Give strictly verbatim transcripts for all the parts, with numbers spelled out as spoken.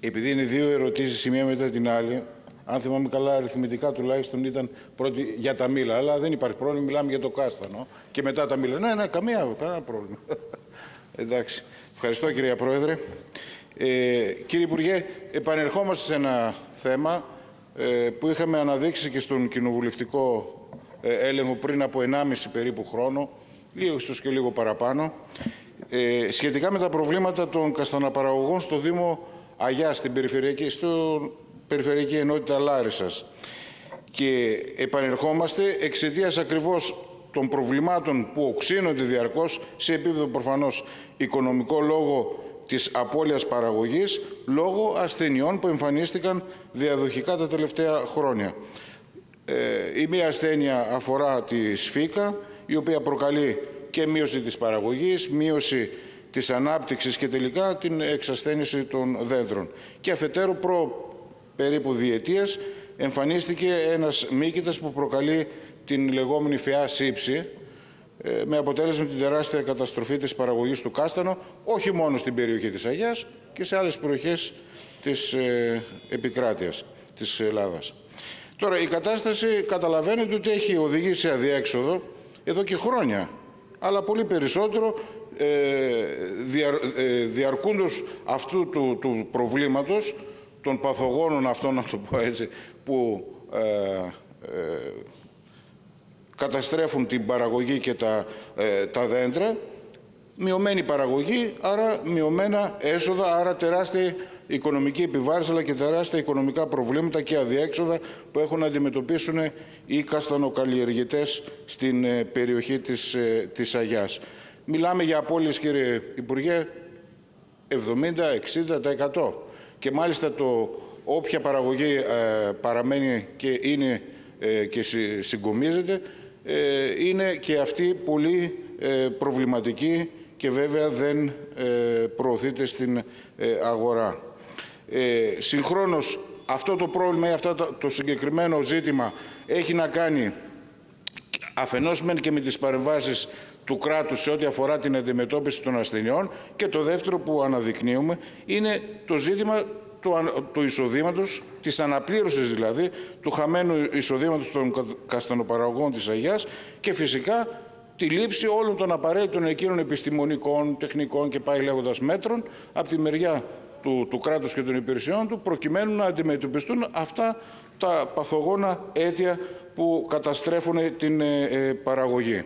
επειδή είναι δύο ερωτήσεις η μία μετά την άλλη, αν θυμάμαι καλά, αριθμητικά τουλάχιστον ήταν πρώτη για τα μήλα. Αλλά δεν υπάρχει πρόβλημα, μιλάμε για το κάστανο. Και μετά τα μήλα. Ναι, ναι, καμία, κανένα πρόβλημα. Εντάξει. Ευχαριστώ, κυρία Πρόεδρε. Ε, κύριε Υπουργέ, επανερχόμαστε σε ένα θέμα ε, που είχαμε αναδείξει και στον κοινοβουλευτικό ε, έλεγχο πριν από ενάμιση περίπου χρόνο, λίγο ίσως και λίγο παραπάνω, ε, σχετικά με τα προβλήματα των κασταναπαραγωγών στο Δήμο Αγιάς, στην περιφερειακή, στο περιφερειακή ενότητα Λάρισσας. Και επανερχόμαστε εξαιτίας ακριβώς των προβλημάτων που οξύνονται διαρκώς σε επίπεδο προφανώς οικονομικό λόγω της απώλειας παραγωγής, λόγω ασθενειών που εμφανίστηκαν διαδοχικά τα τελευταία χρόνια. Ε, η μία ασθένεια αφορά τη σφίκα, η οποία προκαλεί και μείωση της παραγωγής, μείωση της ανάπτυξης και τελικά την εξασθένιση των δέντρων. Και αφετέρου προ περίπου διετίας εμφανίστηκε ένας μύκητας που προκαλεί την λεγόμενη φαιά σύψη, με αποτέλεσμα την τεράστια καταστροφή της παραγωγής του κάστανο, όχι μόνο στην περιοχή της Αγιάς και σε άλλες περιοχές της ε, επικράτειας της Ελλάδας. Τώρα, η κατάσταση καταλαβαίνετε ότι έχει οδηγήσει σε αδιέξοδο εδώ και χρόνια, αλλά πολύ περισσότερο ε, δια, ε, διαρκούντος αυτού του, του προβλήματος, των παθογόνων αυτών, να το πω έτσι, που ε, ε, καταστρέφουν την παραγωγή και τα, ε, τα δέντρα, μειωμένη παραγωγή, άρα μειωμένα έσοδα, άρα τεράστια οικονομική επιβάρηση, αλλά και τεράστια οικονομικά προβλήματα και αδιέξοδα που έχουν να αντιμετωπίσουν οι καστανοκαλλιεργητές στην ε, περιοχή της, ε, της Αγιάς. Μιλάμε για απώλειες, κύριε Υπουργέ, εβδομήντα με εξήντα τοις εκατό. Και μάλιστα το όποια παραγωγή ε, παραμένει και είναι ε, και συγκομίζεται, ε, είναι και αυτή πολύ ε, προβληματική και βέβαια δεν ε, προωθείται στην ε, αγορά. Ε, συγχρόνως, αυτό το πρόβλημα ή αυτό το, το συγκεκριμένο ζήτημα έχει να κάνει αφενός μεν και με τις παρεμβάσεις του κράτους σε ό,τι αφορά την αντιμετώπιση των ασθενειών, και το δεύτερο που αναδεικνύουμε είναι το ζήτημα του, του εισοδήματος, της αναπλήρωσης δηλαδή, του χαμένου εισοδήματος των καστανοπαραγωγών της Αγιάς, και φυσικά τη λήψη όλων των απαραίτητων εκείνων επιστημονικών, τεχνικών και πάει λέγοντας μέτρων από τη μεριά του, του κράτους και των υπηρεσιών του, προκειμένου να αντιμετωπιστούν αυτά τα παθογόνα αίτια που καταστρέφουν την ε, ε, παραγωγή.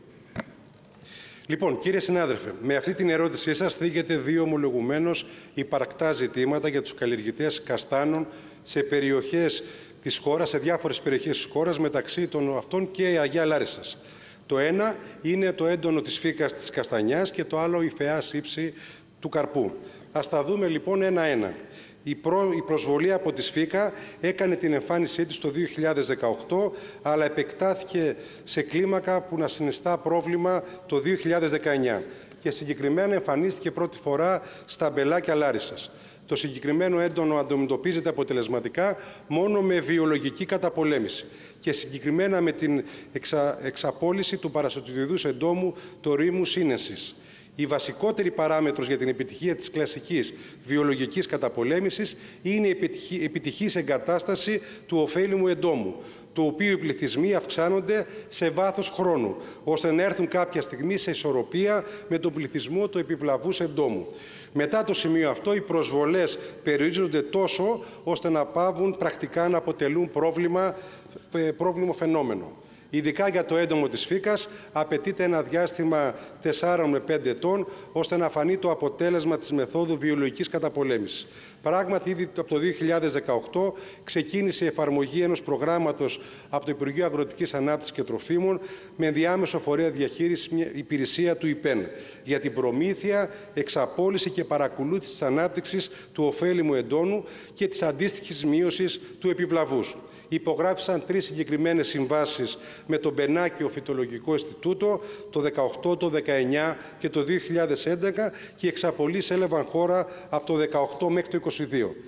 Λοιπόν, κύριε συνάδελφε, με αυτή την ερώτησή σας θίγεται δύο ομολογουμένως υπαρκτά ζητήματα για τους καλλιεργητές καστάνων σε περιοχές της χώρας, σε διάφορες περιοχές της χώρας, μεταξύ των αυτών και η Αγία Λάρισσας. Το ένα είναι το έντονο της φύκας της καστανιάς και το άλλο η φαιά σύψη του καρπού. Ας τα δούμε λοιπόν ένα-ένα. Η, προ... η προσβολή από τη σφίκα έκανε την εμφάνισή της το δύο χιλιάδες δεκαοκτώ, αλλά επεκτάθηκε σε κλίμακα που να συνιστά πρόβλημα το δύο χιλιάδες δεκαεννιά και συγκεκριμένα εμφανίστηκε πρώτη φορά στα αμπελάκια Λάρισσας. Το συγκεκριμένο έντονο αντιμετωπίζεται αποτελεσματικά μόνο με βιολογική καταπολέμηση και συγκεκριμένα με την εξα... εξαπόλυση του παρασιτοειδούς εντόμου τορίμου σύνενσης. Η βασικότερη παράμετρος για την επιτυχία της κλασικής βιολογικής καταπολέμησης είναι η επιτυχής εγκατάσταση του ωφέλιμου εντόμου, το οποίο οι πληθυσμοί αυξάνονται σε βάθος χρόνου, ώστε να έρθουν κάποια στιγμή σε ισορροπία με τον πληθυσμό του επιβλαβούς εντόμου. Μετά το σημείο αυτό, οι προσβολές περιορίζονται τόσο, ώστε να πάβουν πρακτικά να αποτελούν πρόβλημα, πρόβλημα φαινόμενο. Ειδικά για το έντομο της φύκας απαιτείται ένα διάστημα τεσσάρων με πέντε ετών ώστε να φανεί το αποτέλεσμα της μεθόδου βιολογικής καταπολέμησης. Πράγματι, ήδη από το δύο χιλιάδες δεκαοκτώ ξεκίνησε η εφαρμογή ενός προγράμματος από το Υπουργείο Αγροτικής Ανάπτυξης και Τροφίμων με ενδιάμεσο φορέα διαχείρισης μια υπηρεσία του ΙΠΕΝ για την προμήθεια, εξαπόλυση και παρακολούθηση της ανάπτυξης του ωφέλιμου εντόνου και της αντίστοιχης μείωσης του επιβλαβούς. Υπογράφησαν τρεις συγκεκριμένες συμβάσεις με το Μπενάκιο Φυτολογικό Ινστιτούτο το δεκαοκτώ, το δεκαεννιά και το δύο χιλιάδες έντεκα και οι εξαπολύσεις έλαβαν χώρα από το δεκαοκτώ μέχρι το είκοσι δύο.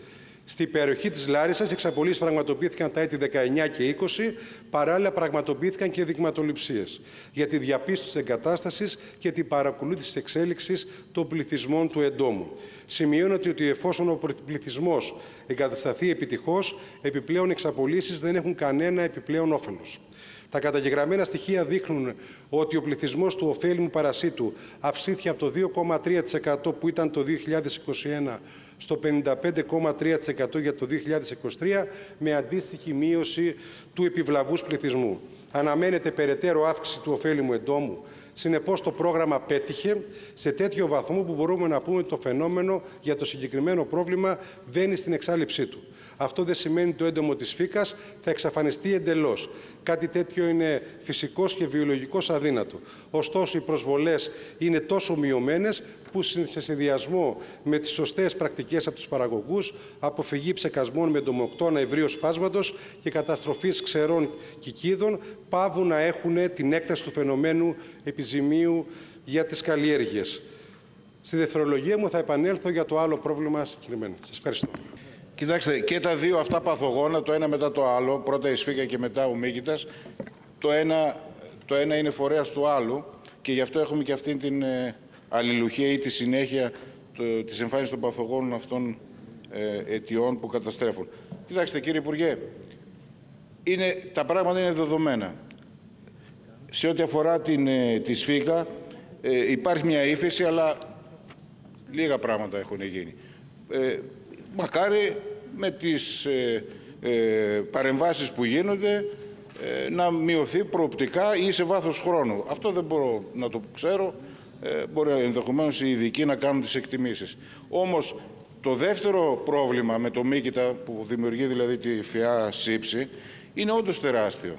Στην περιοχή της Λάρισσας, οι εξαπολύσεις πραγματοποιήθηκαν τα έτη δεκαεννιά και είκοσι, παράλληλα πραγματοποιήθηκαν και δειγματοληψίες για τη διαπίστωση της εγκατάστασης και την παρακολούθηση της εξέλιξης των πληθυσμών του εντόμου. Σημειώνεται ότι εφόσον ο πληθυσμός εγκατασταθεί επιτυχώς, επιπλέον εξαπολύσεις δεν έχουν κανένα επιπλέον όφελος. Τα καταγεγραμμένα στοιχεία δείχνουν ότι ο πληθυσμός του ωφέλιμου παρασίτου αυξήθηκε από το δύο κόμμα τρία τοις εκατό που ήταν το δύο χιλιάδες είκοσι ένα στο πενήντα πέντε κόμμα τρία τοις εκατό για το δύο χιλιάδες είκοσι τρία, με αντίστοιχη μείωση του επιβλαβούς πληθυσμού. Αναμένεται περαιτέρω αύξηση του ωφέλιμου εντόμου. Συνεπώς, το πρόγραμμα πέτυχε σε τέτοιο βαθμό που μπορούμε να πούμε ότι το φαινόμενο για το συγκεκριμένο πρόβλημα βαίνει στην εξάλειψή του. Αυτό δεν σημαίνει ότι το έντομο της φύκας θα εξαφανιστεί εντελώς. Κάτι τέτοιο είναι φυσικός και βιολογικός αδύνατο. Ωστόσο, οι προσβολές είναι τόσο μειωμένες που σε συνδυασμό με τις σωστές πρακτικές από τους παραγωγούς, αποφυγή ψεκασμών με εντομοκτώνα ευρύως φάσματος και καταστροφής ξερών κικίδων, πάβουν να έχουν την έκταση του φαινομένου επιζημίου για τις καλλιέργειες. Στη δευτερολογία μου θα επανέλθω για το άλλο πρόβλημα συγκεκριμένο. Σας ευχαριστώ. Κοιτάξτε, και τα δύο αυτά παθογόνα, το ένα μετά το άλλο, πρώτα η σφίκα και μετά ο μύκητας, το ένα, το ένα είναι φορέας του άλλου και γι' αυτό έχουμε και αυτή την ε, αλληλουχία ή τη συνέχεια το, της εμφάνισης των παθογόνων αυτών ε, αιτιών που καταστρέφουν. Κοιτάξτε, κύριε Υπουργέ, είναι, τα πράγματα είναι δεδομένα. Σε ό,τι αφορά την, ε, τη σφίκα, ε, υπάρχει μια ύφεση, αλλά λίγα πράγματα έχουν γίνει. Ε, Μακάρι με τις ε, ε, παρεμβάσεις που γίνονται ε, να μειωθεί προοπτικά ή σε βάθος χρόνου. Αυτό δεν μπορώ να το ξέρω. Ε, μπορεί ενδεχομένως οι ειδικοί να κάνουν τις εκτιμήσεις. Όμως το δεύτερο πρόβλημα με το μύκητα που δημιουργεί δηλαδή τη φυά σύψη είναι όντως τεράστιο.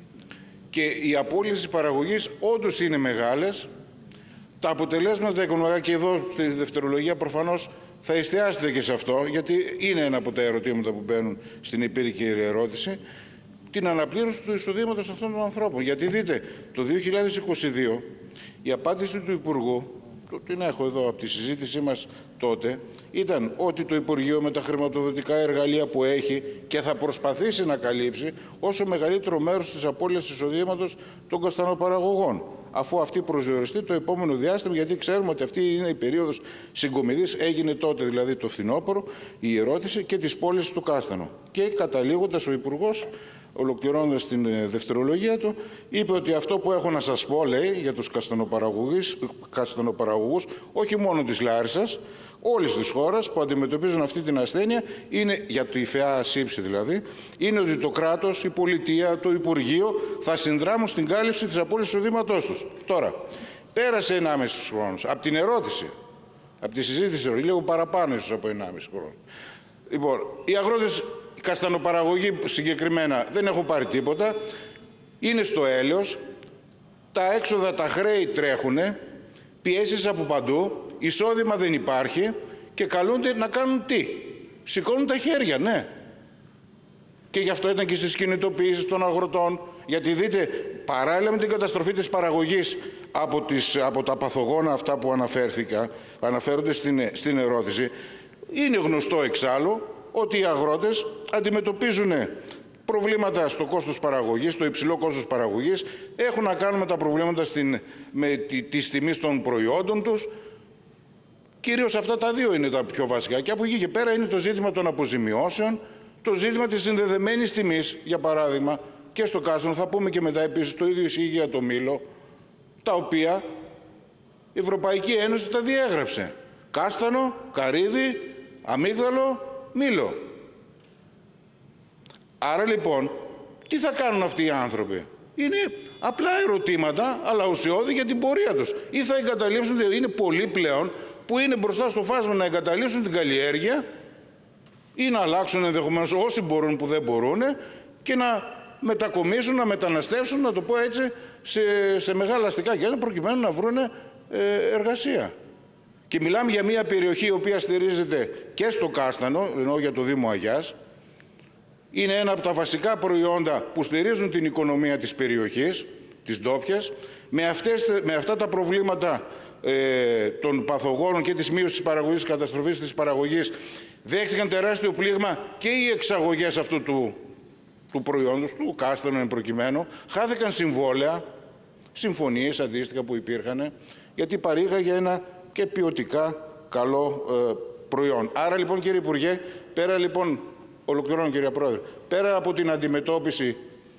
Και οι απώλειες της παραγωγής όντως είναι μεγάλες. Τα αποτελέσματα οικονομικά, και εδώ στη δευτερολογία προφανώς θα εστιάσετε και σε αυτό, γιατί είναι ένα από τα ερωτήματα που μπαίνουν στην επίκαιρη ερώτηση, την αναπλήρωση του εισοδήματος αυτών των ανθρώπων. Γιατί δείτε, το δύο χιλιάδες είκοσι δύο η απάντηση του Υπουργού, την έχω εδώ από τη συζήτησή μας τότε, ήταν ότι το Υπουργείο με τα χρηματοδοτικά εργαλεία που έχει και θα προσπαθήσει να καλύψει όσο μεγαλύτερο μέρος της απώλειας εισοδήματος των καστανοπαραγωγών, αφού αυτή προσδιοριστεί το επόμενο διάστημα, γιατί ξέρουμε ότι αυτή είναι η περίοδος συγκομιδής, έγινε τότε δηλαδή το φθινόπωρο η ερώτηση, και της πώλησης του κάστανο. Και καταλήγοντας ο Υπουργός, ολοκληρώνοντας την δευτερολογία του, είπε ότι αυτό που έχω να σας πω, λέει, για τους καστανοπαραγωγούς, όχι μόνο της Λάρισσας, όλης της χώρας που αντιμετωπίζουν αυτή την ασθένεια, είναι, για τη φυά σύψη δηλαδή, είναι ότι το κράτος, η πολιτεία, το Υπουργείο θα συνδράμουν στην κάλυψη της απώλειας εισοδήματός τους. Τώρα, πέρασε ενάμιση χρόνος από την ερώτηση, από τη συζήτηση, λίγο παραπάνω ίσως από ενάμιση χρόνο. Λοιπόν, οι αγρότες, οι καστανοπαραγωγοί συγκεκριμένα δεν έχουν πάρει τίποτα, είναι στο έλεος, τα έξοδα, τα χρέη τρέχουνε, πιέσεις από παντού, εισόδημα δεν υπάρχει και καλούνται να κάνουν τι? Σηκώνουν τα χέρια, ναι. Και γι' αυτό ήταν και στις κινητοποιήσεις των αγροτών. Γιατί δείτε, παράλληλα με την καταστροφή της παραγωγής από, τις, από τα παθογόνα αυτά που αναφέρθηκα, αναφέρονται στην, στην ερώτηση, είναι γνωστό εξάλλου ότι οι αγρότες αντιμετωπίζουν προβλήματα στο κόστος παραγωγής, στο υψηλό κόστος παραγωγής, έχουν να κάνουν με τα προβλήματα στην, με τη, τις τιμής των προϊόντων τους. Κυρίως αυτά τα δύο είναι τα πιο βασικά. Και από εκεί και πέρα είναι το ζήτημα των αποζημιώσεων, το ζήτημα της συνδεδεμένης τιμής, για παράδειγμα, και στο κάστανο. Θα πούμε και μετά επίσης το ίδιο ισχύει για το μήλο, τα οποία η Ευρωπαϊκή Ένωση τα διέγραψε. Κάστανο, καρύδι, αμύγδαλο, μήλο. Άρα λοιπόν, τι θα κάνουν αυτοί οι άνθρωποι? Είναι απλά ερωτήματα, αλλά ουσιώδη για την πορεία τους. Ή θα εγκαταλείψουν, είναι πολλοί πλέον που είναι μπροστά στο φάσμα να εγκαταλείψουν την καλλιέργεια ή να αλλάξουν ενδεχομένως όσοι μπορούν που δεν μπορούν και να μετακομίσουν, να μεταναστεύσουν, να το πω έτσι, σε, σε μεγάλα αστικά κέντρα προκειμένου να βρουν ε, εργασία. Και μιλάμε για μια περιοχή η οποία στηρίζεται και στο κάστανο, εννοώ για το Δήμο Αγιάς. Είναι ένα από τα βασικά προϊόντα που στηρίζουν την οικονομία της περιοχής, της ντόπιας. Με, αυτές, με αυτά τα προβλήματα ε, των παθογόνων και της μείωσης της παραγωγής, της καταστροφής της παραγωγής, δέχτηκαν τεράστιο πλήγμα και οι εξαγωγές αυτού του, του προϊόντος, του κάστανου εν προκειμένου, χάθηκαν συμβόλαια, συμφωνίες αντίστοιχα που υπήρχαν, γιατί παρήγαγε ένα και ποιοτικά καλό ε, προϊόν. Άρα λοιπόν, κύριε Υπουργέ, πέρα λοιπόν, ολοκληρώνω κύριε Πρόεδρε, πέρα από την αντιμετώπιση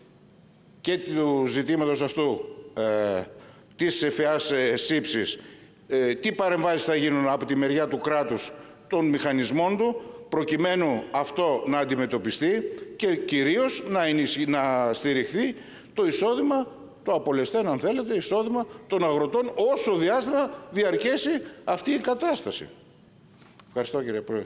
και του ζητήματος αυτού ε, της ΦΕΑΣ ε, σύψης, ε, τι παρεμβάσεις θα γίνουν από τη μεριά του κράτους των μηχανισμών του, προκειμένου αυτό να αντιμετωπιστεί και κυρίως να, ενισχυ... να στηριχθεί το εισόδημα, το απολεσθέν αν θέλετε, εισόδημα των αγροτών όσο διάστημα διαρκέσει αυτή η κατάσταση. Ευχαριστώ κύριε Πρόεδρε.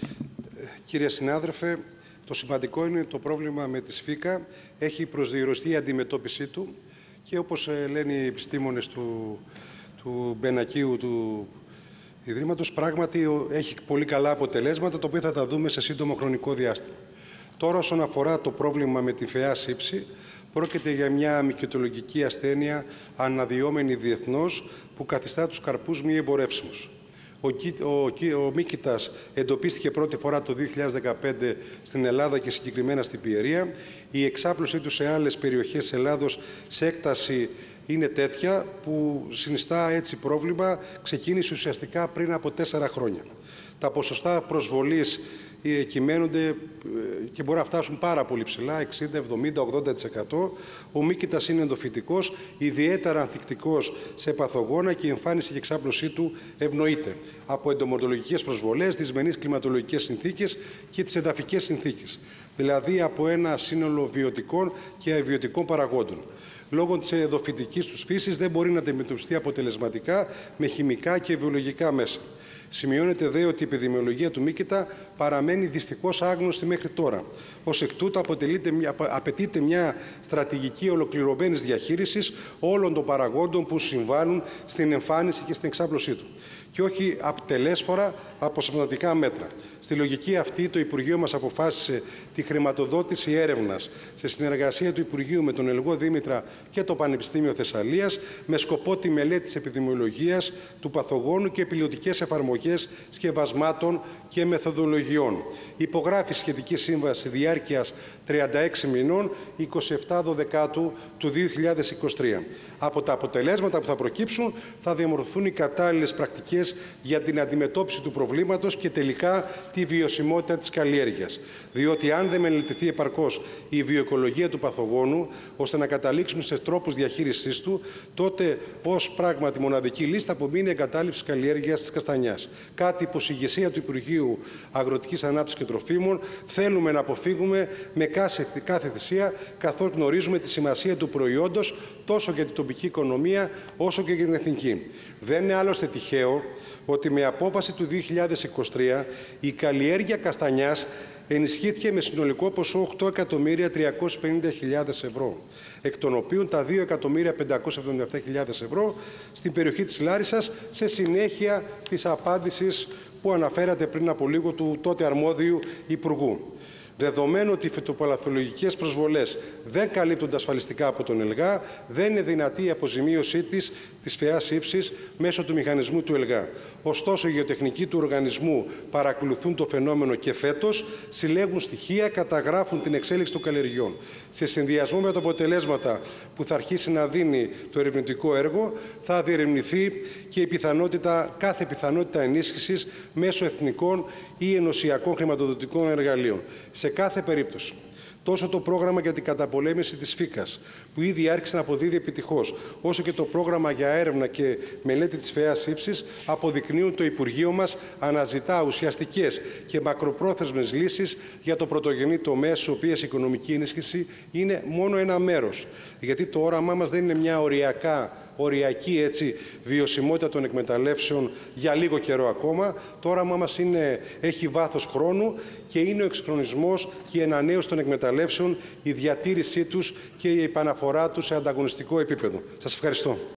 Κύριε συνάδελφε, το σημαντικό είναι το πρόβλημα με τη ΣΦΙΚΑ. Έχει προσδιοριστεί η αντιμετώπιση του και όπως λένε οι επιστήμονες του, του Μπενακίου του Ιδρύματος, πράγματι έχει πολύ καλά αποτελέσματα, τα οποία θα τα δούμε σε σύντομο χρονικό διάστημα. Τώρα, όσον αφορά το πρόβλημα με τη ΦΕΑ σύψη, πρόκειται για μια μυκητολογική ασθένεια αναδυόμενη διεθνώς που καθιστά τους καρπούς μη εμπορεύσιμους. Ο, ο, ο μύκητας εντοπίστηκε πρώτη φορά το δύο χιλιάδες δεκαπέντε στην Ελλάδα και συγκεκριμένα στην Πιερία. Η εξάπλωσή του σε άλλες περιοχές της Ελλάδος σε έκταση είναι τέτοια που συνιστά έτσι πρόβλημα. Ξεκίνησε ουσιαστικά πριν από τέσσερα χρόνια. Τα ποσοστά προσβολής κυμαίνονται και μπορεί να φτάσουν πάρα πολύ ψηλά, εξήντα, εβδομήντα, ογδόντα τοις εκατό. Ο μύκητας είναι ενδοφυτικός, ιδιαίτερα ανθεκτικός σε παθογόνα και η εμφάνιση και εξάπλωσή του ευνοείται από εντομοτολογικές προσβολές, δυσμενείς κλιματολογικές συνθήκες και τις εδαφικές συνθήκες. Δηλαδή από ένα σύνολο βιωτικών και αβιωτικών παραγόντων. Λόγω της εδοφυτικής τους φύσης δεν μπορεί να αντιμετωπιστεί αποτελεσματικά με χημικά και βιολογικά μέσα. Σημειώνεται δε ότι η επιδημιολογία του μύκητα παραμένει δυστυχώς άγνωστη μέχρι τώρα. Ως εκ τούτου απαιτείται μια στρατηγική ολοκληρωμένης διαχείρισης όλων των παραγόντων που συμβάλλουν στην εμφάνιση και στην εξάπλωσή του. Και όχι τελέσφορα αποσπασματικά μέτρα. Στη λογική αυτή, το Υπουργείο μας αποφάσισε τη χρηματοδότηση έρευνας σε συνεργασία του Υπουργείου με τον Ελγό Δήμητρα και το Πανεπιστήμιο Θεσσαλίας με σκοπό τη μελέτη της επιδημιολογίας του παθογόνου και πιλωτικές εφαρμογές σκευασμάτων και μεθοδολογιών. Υπογράφει σχετική σύμβαση διάρκειας τριάντα έξι μηνών, είκοσι επτά Δεκάτου του δύο χιλιάδες είκοσι τρία. Από τα αποτελέσματα που θα προκύψουν θα διαμορφωθούν οι κατάλληλες πρακτικές για την αντιμετώπιση του προβλήματος και τελικά τη βιωσιμότητα της καλλιέργειας. Διότι αν δεν μελετηθεί επαρκώς η βιοοικολογία του παθογόνου, ώστε να καταλήξουμε σε τρόπους διαχείρισής του, τότε ως πράγματι μοναδική λύση θα απομείνει η εγκατάλειψη καλλιέργειας της καστανιάς. Κάτι που η ηγεσία του Υπουργείου Αγροτικής Ανάπτυξης και Τροφίμων θέλουμε να αποφύγουμε με κάθε θυσία, καθώς γνωρίζουμε τη σημασία του προϊόντος τόσο για την τοπική οικονομία όσο και για την εθνική. Δεν είναι άλλωστε τυχαίο ότι με απόφαση του δύο χιλιάδες είκοσι τρία η καλλιέργεια καστανιάς ενισχύθηκε με συνολικό ποσό οκτώ εκατομμύρια τριακόσιες πενήντα χιλιάδες ευρώ, εκ των οποίων τα δύο εκατομμύρια πεντακόσιες εβδομήντα επτά χιλιάδες ευρώ στην περιοχή της Λάρισσας, σε συνέχεια της απάντησης που αναφέρατε πριν από λίγο του τότε αρμόδιου Υπουργού. Δεδομένου ότι οι φυτοπαθολογικές προσβολές δεν καλύπτονται ασφαλιστικά από τον ΕΛΓΑ, δεν είναι δυνατή η αποζημίωσή της, της ΦΕΑΣ ύψης, μέσω του μηχανισμού του ΕΛΓΑ. Ωστόσο, οι γεωτεχνικοί του οργανισμού παρακολουθούν το φαινόμενο και φέτος συλλέγουν στοιχεία, καταγράφουν την εξέλιξη των καλλιεργειών. Σε συνδυασμό με τα αποτελέσματα που θα αρχίσει να δίνει το ερευνητικό έργο, θα διερευνηθεί και η πιθανότητα, κάθε πιθανότητα ενίσχυσης μέσω εθνικών ή ενωσιακών χρηματοδοτικών εργαλείων. Σε κάθε περίπτωση, τόσο το πρόγραμμα για την καταπολέμηση της φύκας, που ήδη άρχισε να αποδίδει επιτυχώς, όσο και το πρόγραμμα για έρευνα και μελέτη της ΦΕΑΣ ύψης, αποδεικνύουν το Υπουργείο μας αναζητά ουσιαστικές και μακροπρόθεσμες λύσεις για το πρωτογενή τομέα, στις οποίες η οικονομική ενίσχυση είναι μόνο ένα μέρος. Γιατί το όραμά μας δεν είναι μια οριακά οριακή έτσι, βιωσιμότητα των εκμεταλλεύσεων για λίγο καιρό ακόμα. Το όραμά μας είναι, έχει βάθος χρόνου και είναι ο εξυγχρονισμός και η ανανέωση των εκμεταλλεύσεων, η διατήρησή τους και η επαναφορά τους σε ανταγωνιστικό επίπεδο. Σας ευχαριστώ.